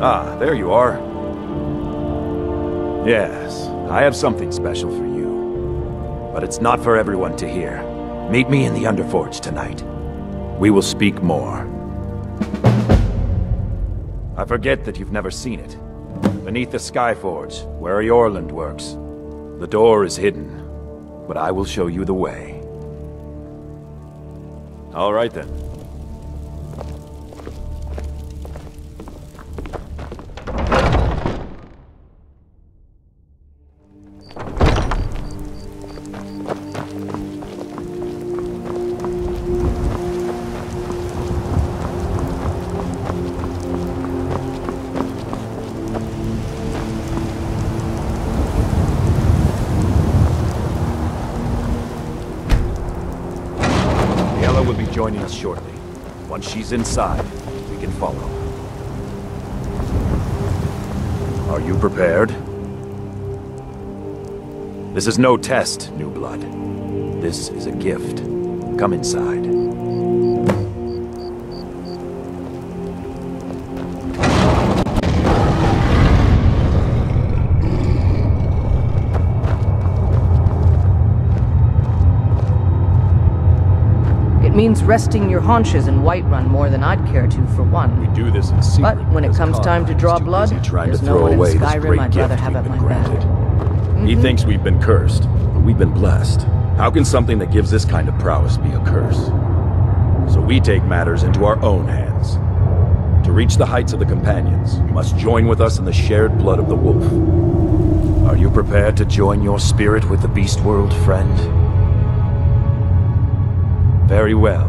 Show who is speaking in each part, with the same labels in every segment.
Speaker 1: Ah, there you are. Yes, I have something special for you. But it's not for everyone to hear. Meet me in the Underforge tonight. We will speak more. I forget that you've never seen it. Beneath the Skyforge, where Eorlund works. The door is hidden, but I will show you the way. All right then. Will be joining us shortly. Once she's inside, we can follow. Are you prepared? This is no test, New Blood. This is a gift. Come inside.
Speaker 2: Means resting your haunches in Whiterun more than I'd care to, for one.
Speaker 1: We do this in secret.
Speaker 2: But when it comes time to draw blood, there's no one in Skyrim I'd rather have at my back.
Speaker 3: He thinks we've been cursed, but we've been blessed. How can something that gives this kind of prowess be a curse? So we take matters into our own hands. To reach the heights of the Companions, you must join with us in the shared blood of the wolf.
Speaker 1: Are you prepared to join your spirit with the Beast World, friend? Very well.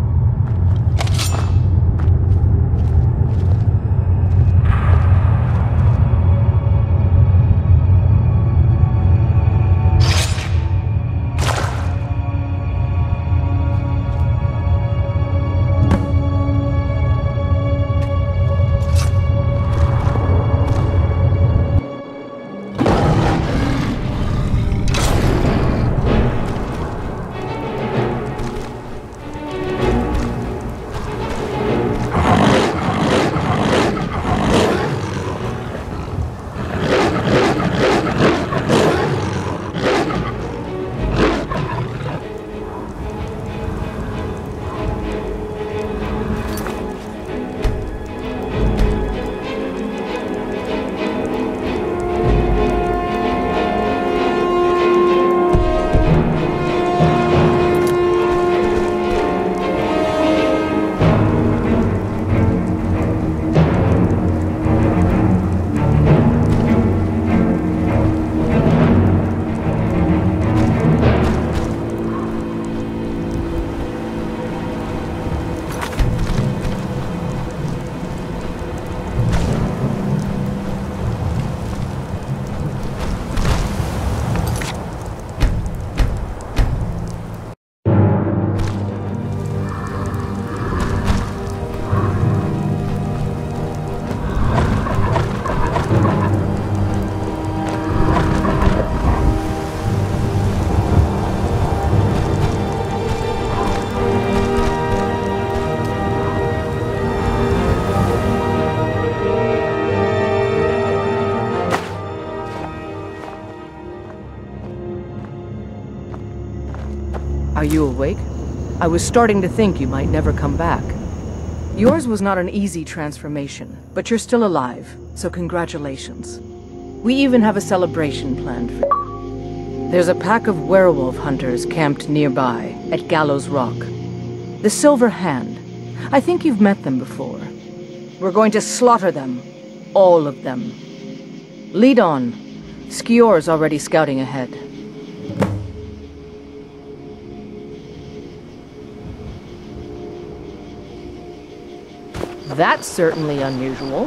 Speaker 2: Are you awake? I was starting to think you might never come back. Yours was not an easy transformation, but you're still alive, so congratulations. We even have a celebration planned for you. There's a pack of werewolf hunters camped nearby, at Gallows Rock. The Silver Hand. I think you've met them before. We're going to slaughter them. All of them. Lead on. Skior's already scouting ahead. That's certainly unusual.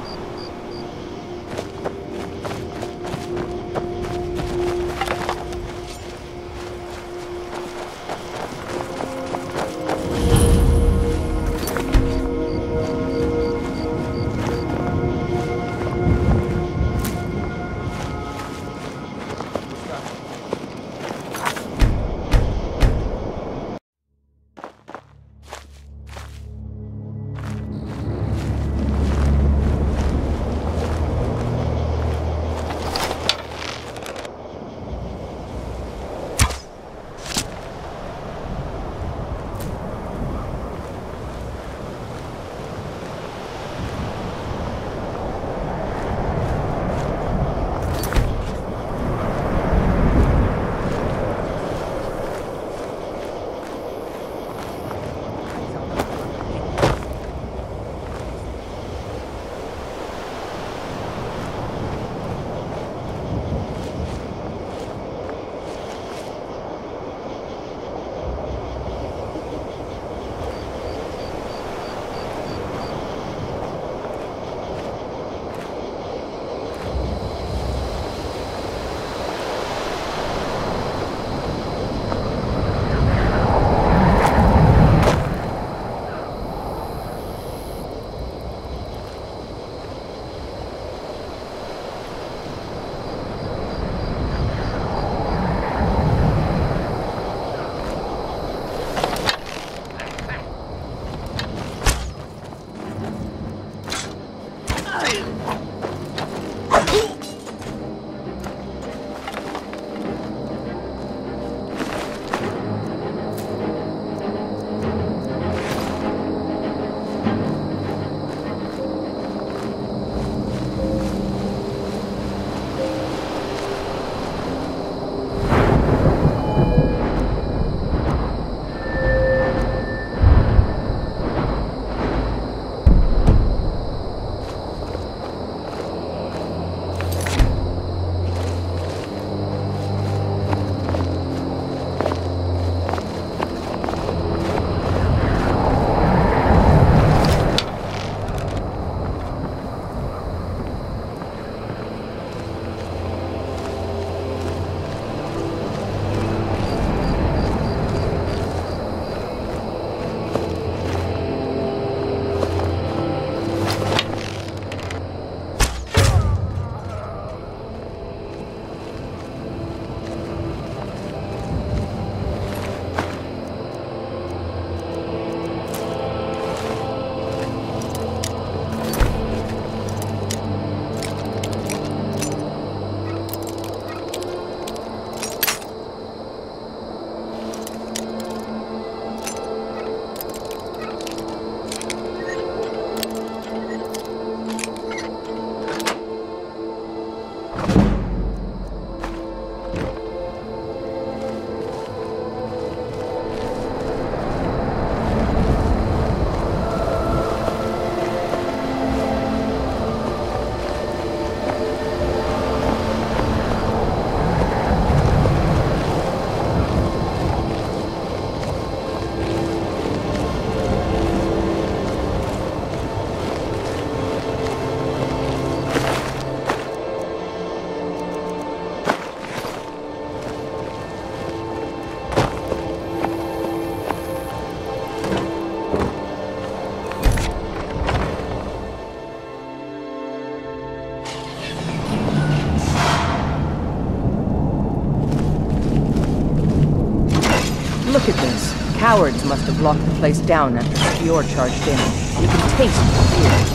Speaker 2: cowards must have locked the place down after Skior charged in. You can taste the fear.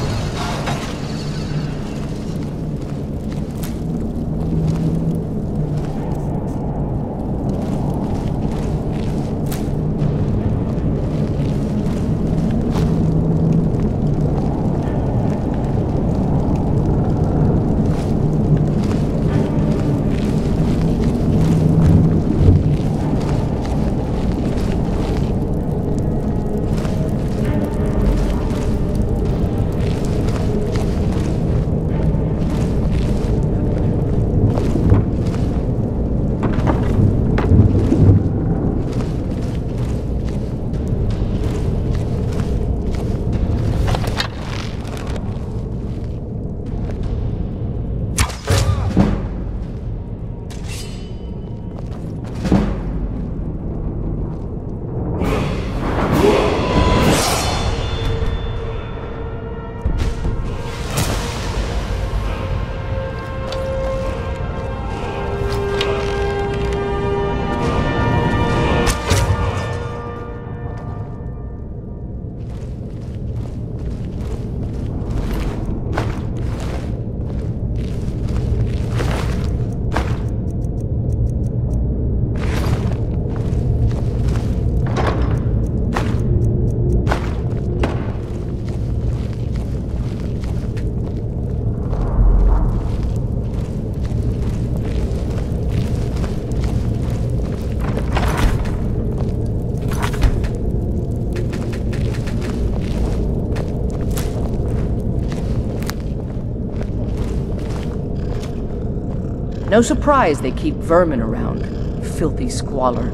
Speaker 2: No surprise they keep vermin around. Filthy squalor.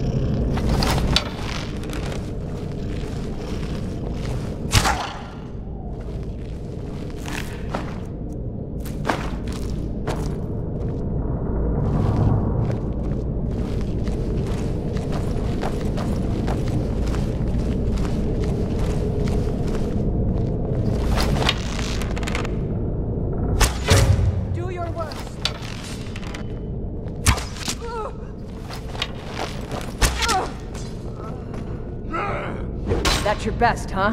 Speaker 2: That's your best, huh?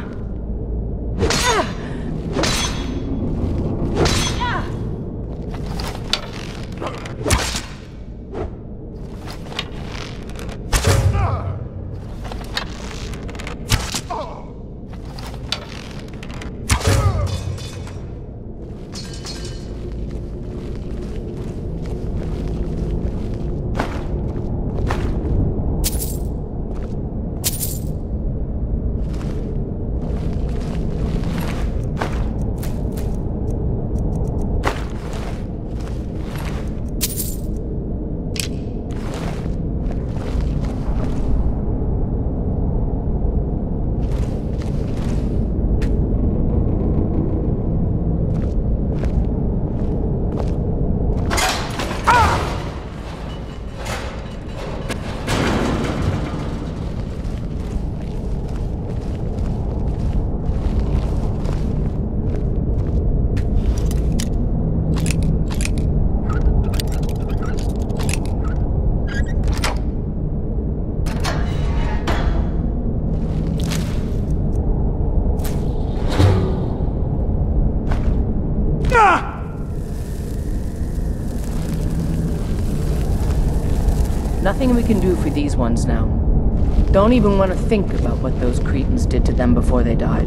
Speaker 2: Nothing we can do for these ones now. Don't even want to think about what those Cretans did to them before they died.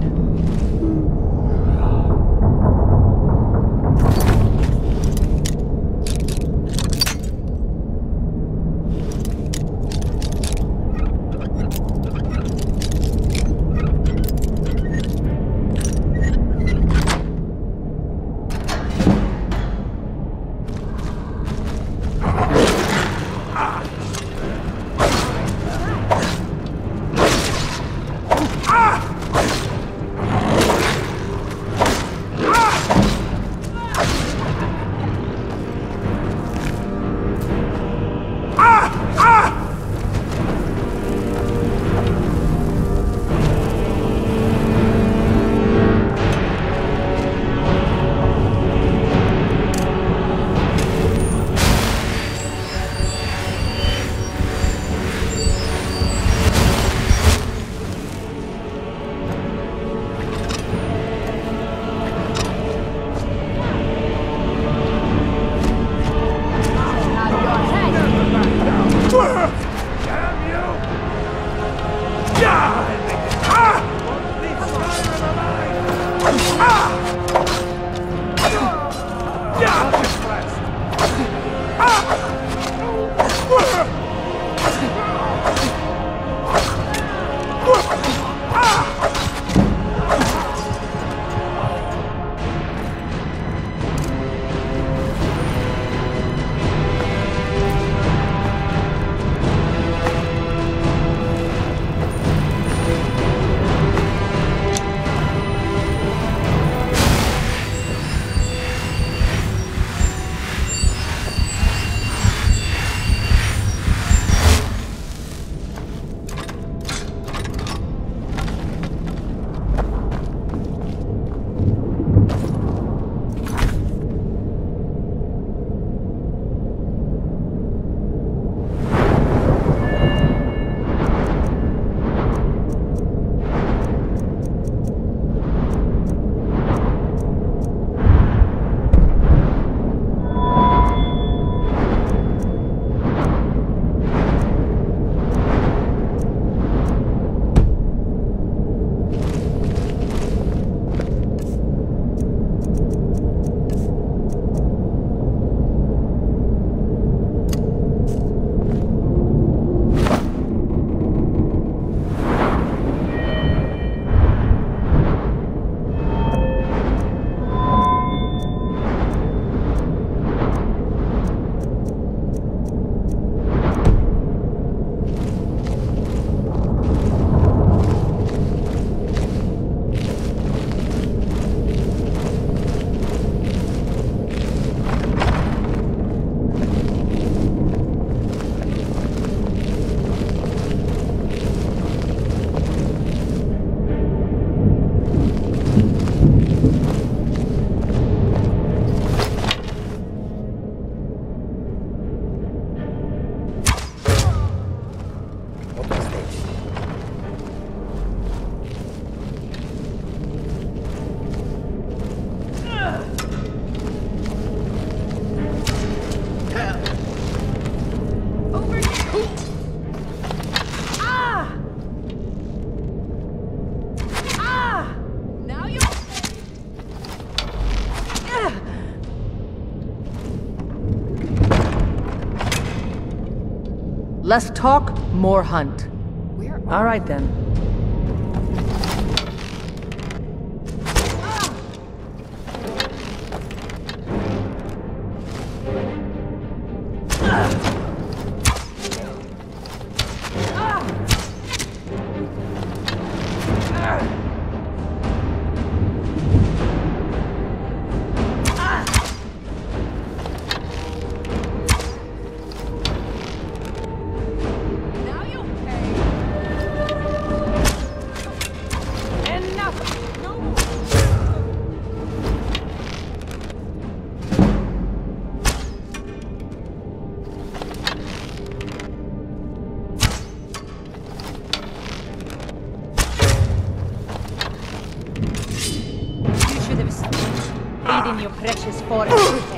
Speaker 2: Less talk, more hunt. All right then.
Speaker 4: In your precious forest.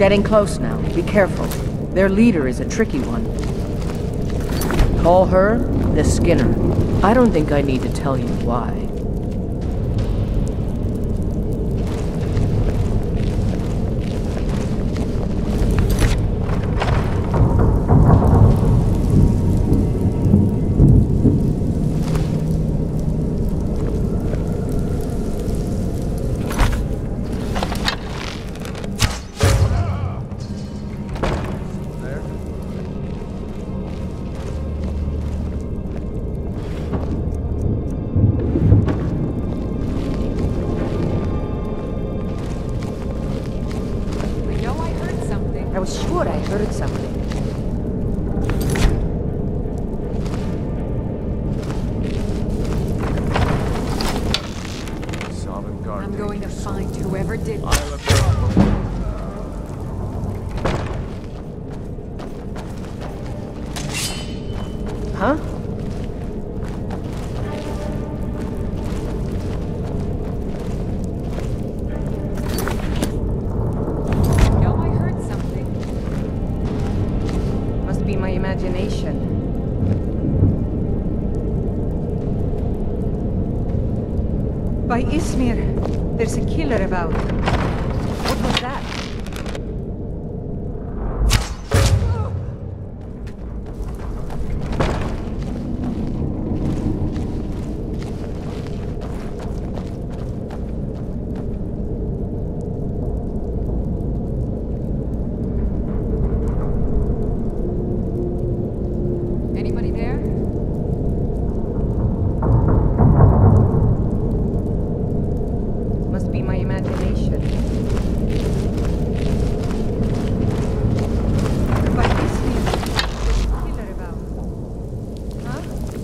Speaker 2: getting close now. Be careful. Their leader is a tricky one. Call her the Skinner. I don't think I need to tell you why.
Speaker 5: I was sure I heard something.
Speaker 6: I'm going to find whoever did this.
Speaker 2: Huh?
Speaker 5: My imagination. By Izmir, there's a killer about. What was that?
Speaker 6: Anybody there?
Speaker 5: Must be my imagination. By Izmir, there's a killer about. Huh?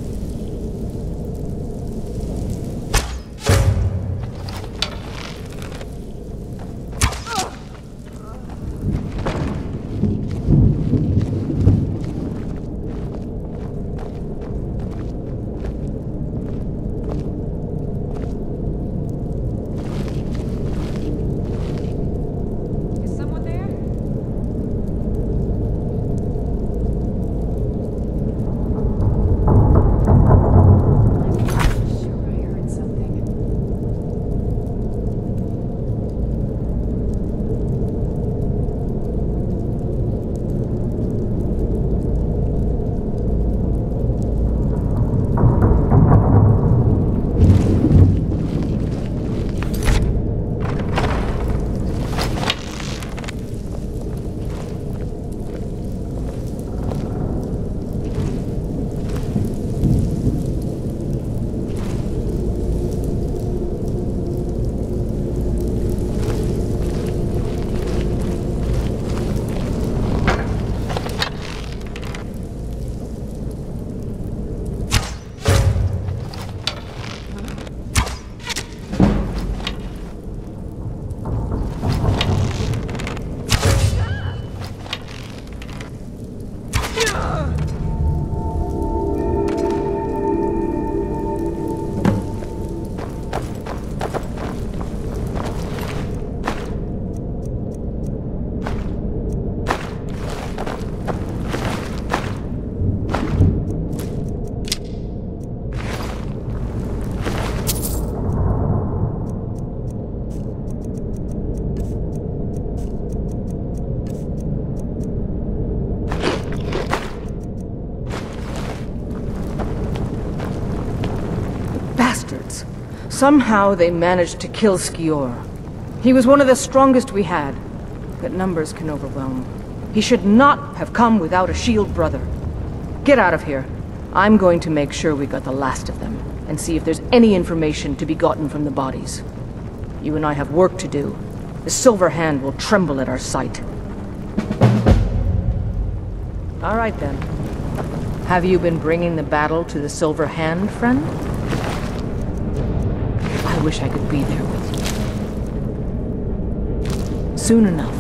Speaker 2: Bastards. Somehow they managed to kill Skior. He was one of the strongest we had, but numbers can overwhelm. He should not have come without a shield brother. Get out of here. I'm going to make sure we got the last of them, and see if there's any information to be gotten from the bodies. You and I have work to do. The Silver Hand will tremble at our sight. All right then. Have you been bringing the battle to the Silver Hand, friend? I wish I could be there with you. Soon enough.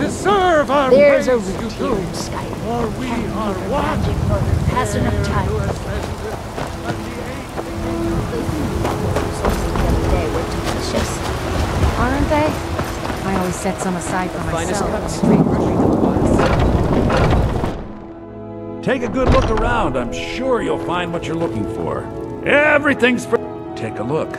Speaker 7: deserve our
Speaker 8: There's a
Speaker 7: praise, you
Speaker 8: route
Speaker 7: do.
Speaker 8: here in Skyrim.
Speaker 7: For we
Speaker 8: Can't keep
Speaker 7: are
Speaker 8: her
Speaker 7: one.
Speaker 8: magic mother passing up time.
Speaker 7: You ascended, and the
Speaker 8: The other day were delicious. Aren't they?
Speaker 4: I always set some aside for
Speaker 9: Finest
Speaker 4: myself.
Speaker 9: cuts.
Speaker 4: Straight from the woods.
Speaker 10: Take a good look around. I'm sure you'll find what you're looking for. Everything's for... Take a look.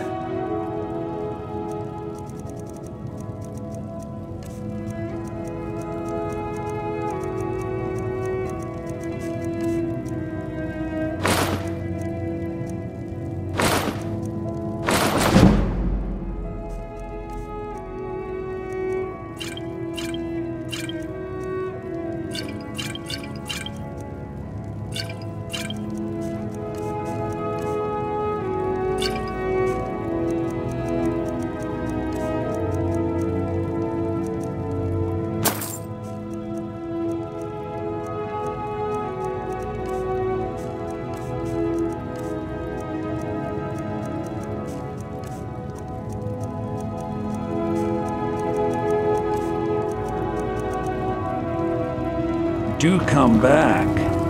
Speaker 10: Do come back.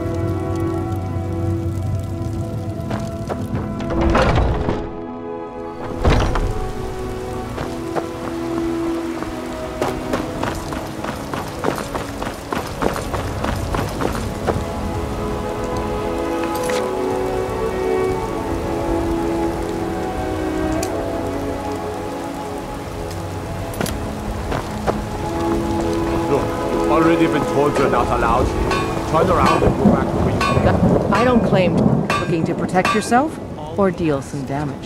Speaker 7: already been told you're not allowed here. Turn around and go back to where you came.
Speaker 2: I don't claim looking to protect yourself or deal some damage.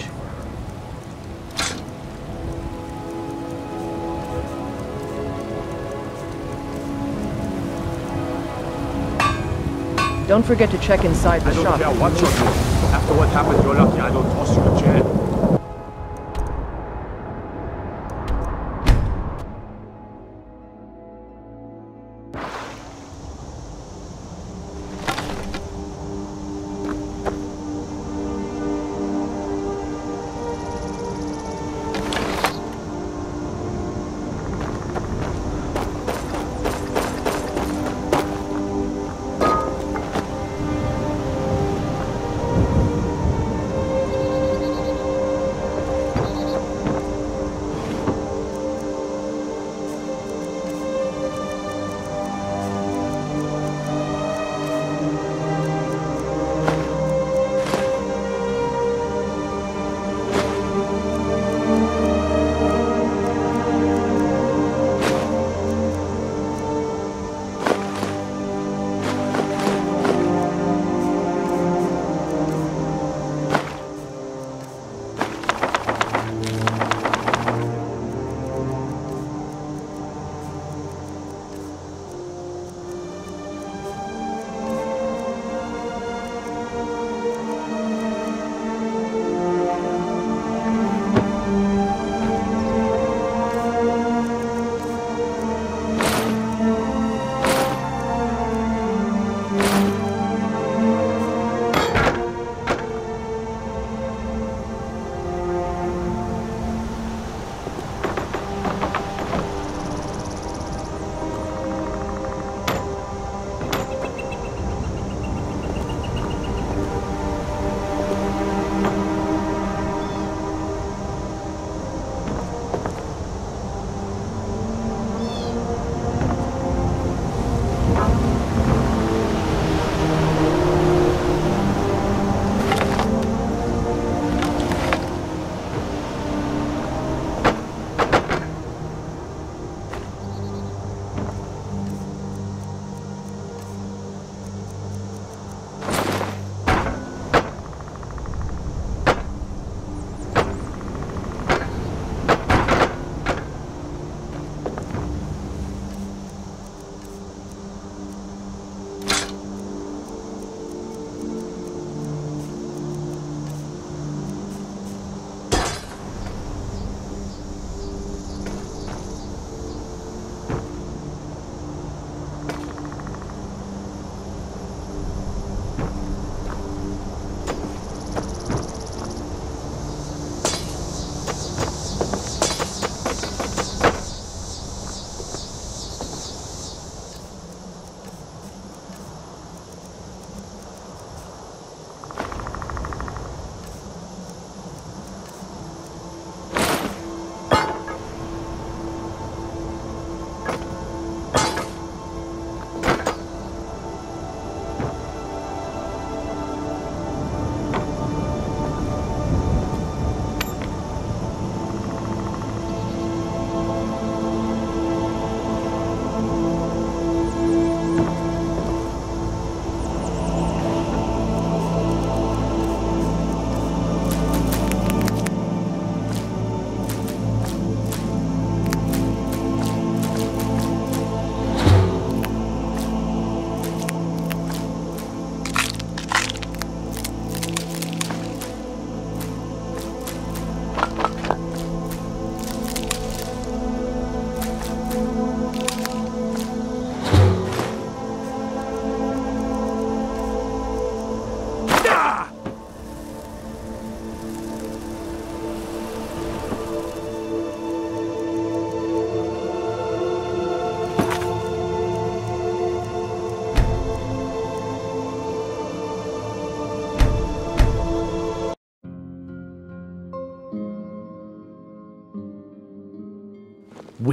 Speaker 2: Don't forget to check inside the
Speaker 7: I don't
Speaker 2: shop.
Speaker 7: care what you're doing. After what happened, you're lucky I don't toss you in jail.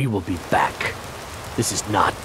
Speaker 9: We will be back. This is not...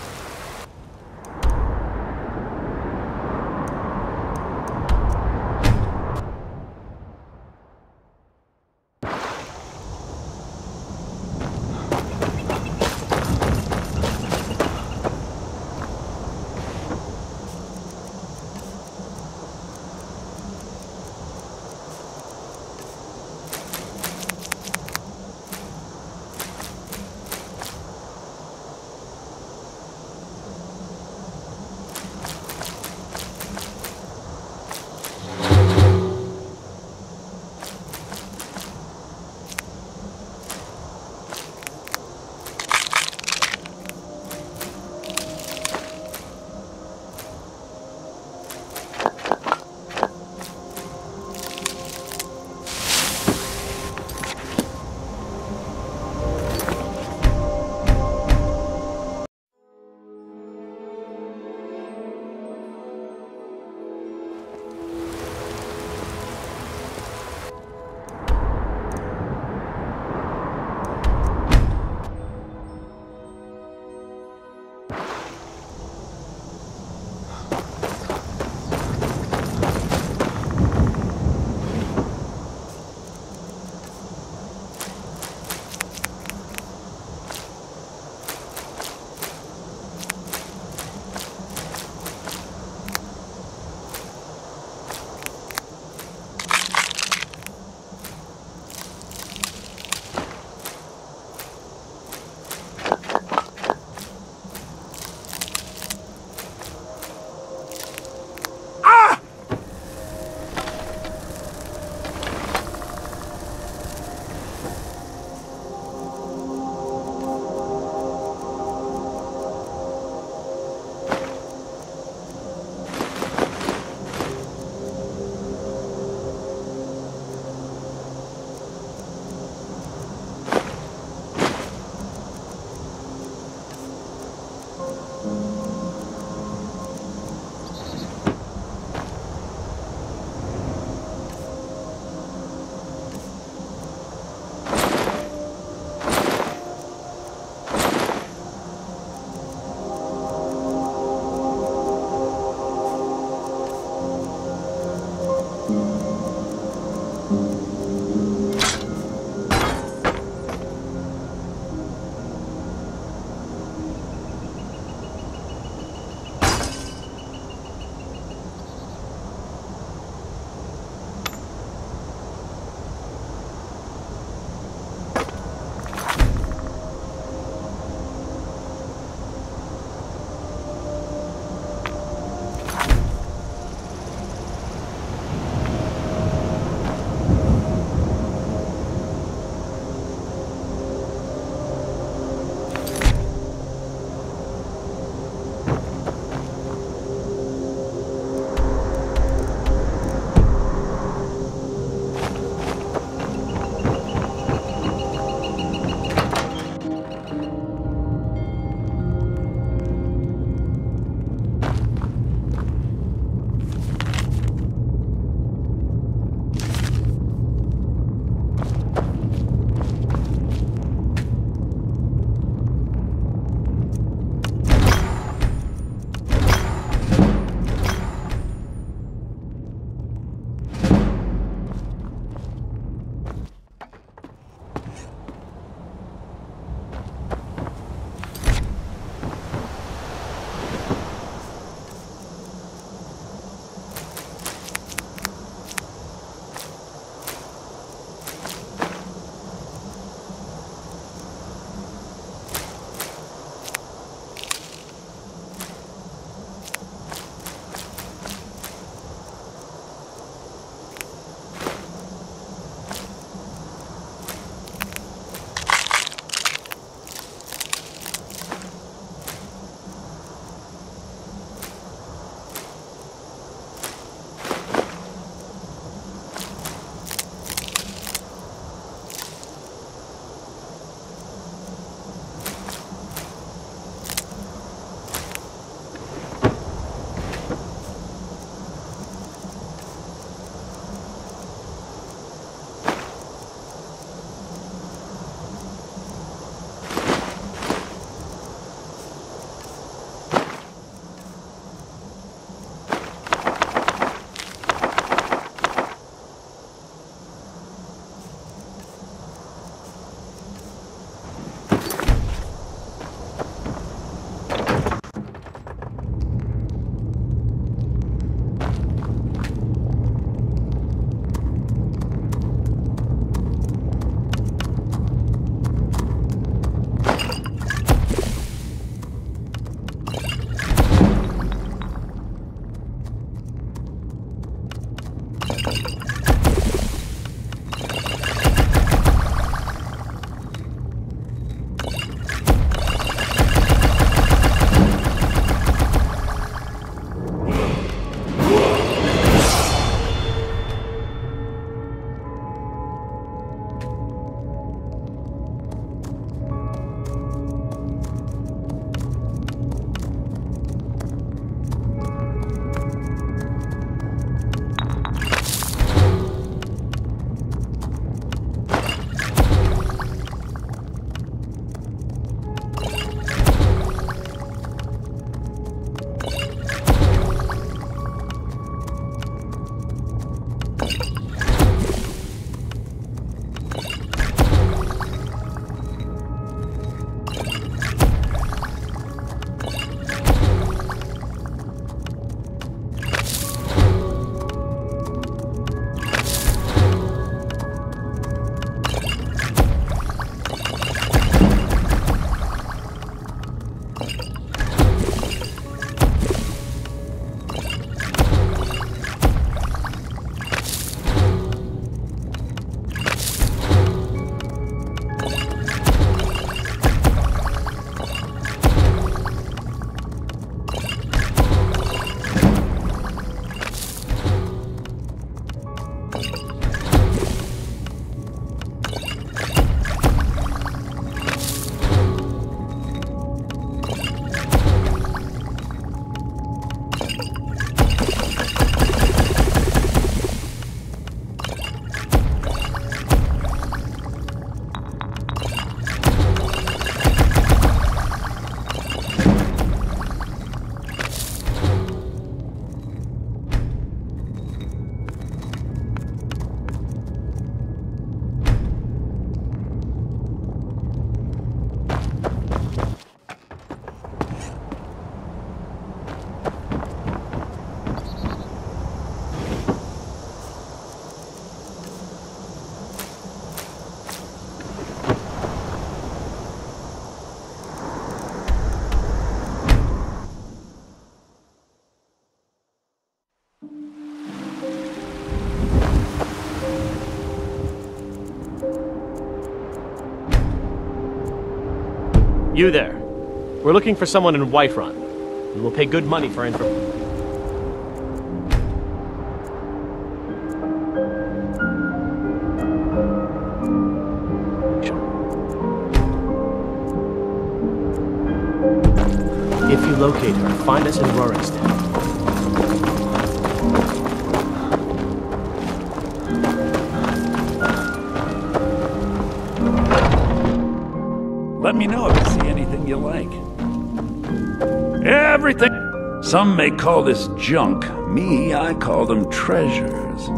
Speaker 9: You there. We're looking for someone in Whiterun. And we'll pay good money for info. If you locate her, find us in Rorikstead.
Speaker 10: Let me know if you see anything you like. Everything. Some may call this junk. Me, I call them treasures.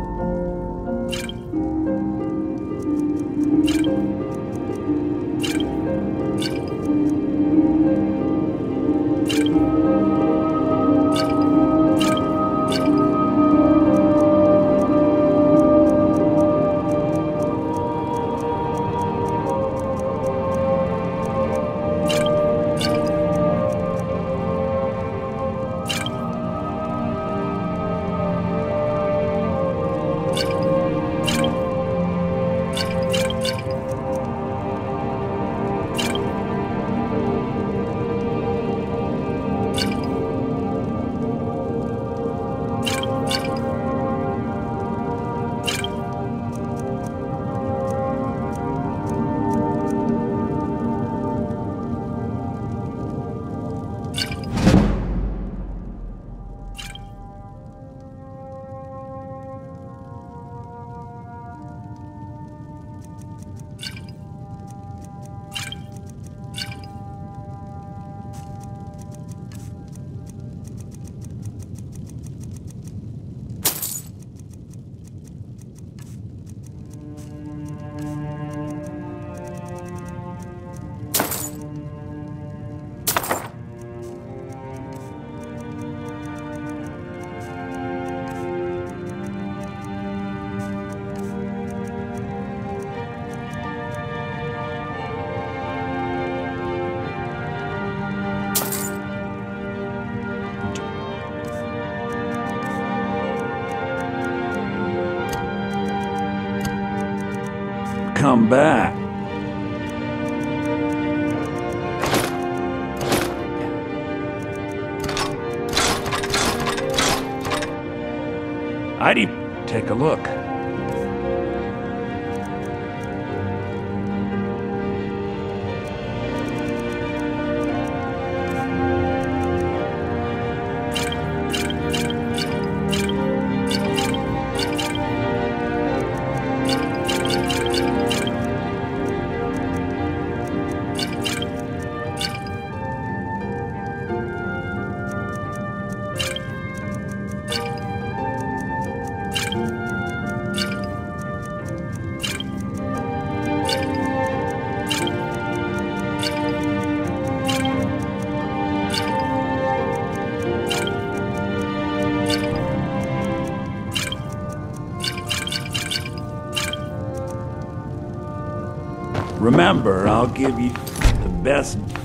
Speaker 10: Come back. I'd take a look. Remember, I'll give you the best